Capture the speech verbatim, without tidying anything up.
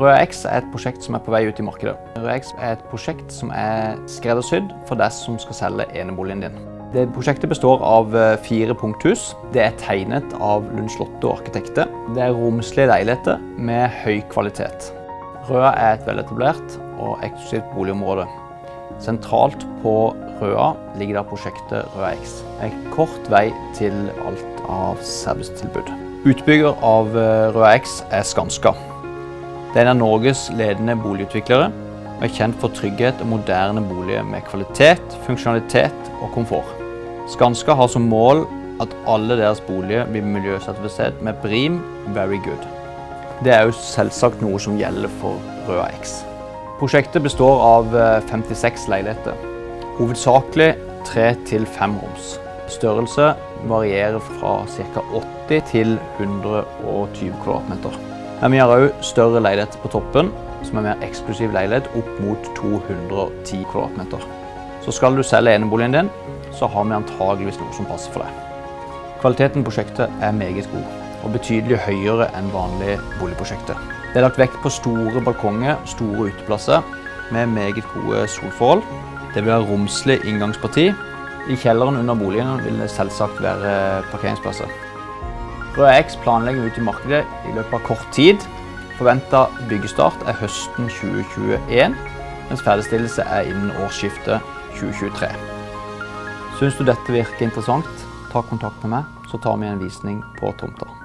RøaX er et prosjekt som er på vei ut i markedet. RøaX er et prosjekt som er skreddersydd for deg som skal selge eneboligen din. Det prosjektet består av fire punkthus. Det er tegnet av Lund Slotto Arkitekter. Det er romslige leiligheter med høy kvalitet. Røa er et veletablert og eksklusivt boligområde. Sentralt på Røa ligger da prosjektet RøaX. Det er kort vei til alt av servicetilbud. Utbygger av RøaX er Skanska. Det er en av Norges ledende boligutviklere og er kjent for trygghet og moderne boliger med kvalitet, funksjonalitet og komfort. Skanska har som mål at alle deres boliger blir miljøsertifisert med BREEAM Very Good. Det er jo selvsagt noe som gjelder for RøaX. Prosjektet består av femtiseks leiligheter, hovedsakelig tre til fem roms. Størrelse varierer fra ca åtti til hundre og tyve kvadratmeter. Men vi har også større leiligheter på toppen, som er mer eksklusiv leilighet, opp mot to hundre og ti kvadratmeter. Så skal du selge eneboligen din, så har vi antageligvis noe som passer for deg. Kvaliteten på prosjektet er meget god, og betydelig høyere enn vanlige boligprosjekter. Det er lagt vekt på store balkonger, store uteplasser, med meget gode solforhold. Det vil være romslig inngangsparti. I kjelleren under boligen vil det selvsagt være parkeringsplasser. RøaX planlegger ut i markedet i løpet av kort tid. Forventet byggestart er høsten tjue tjueen, mens ferdigstillelse er innen årsskiftet tjue tjuetre. Synes du dette virker interessant, ta kontakt med meg, så tar vi en visning på tomta.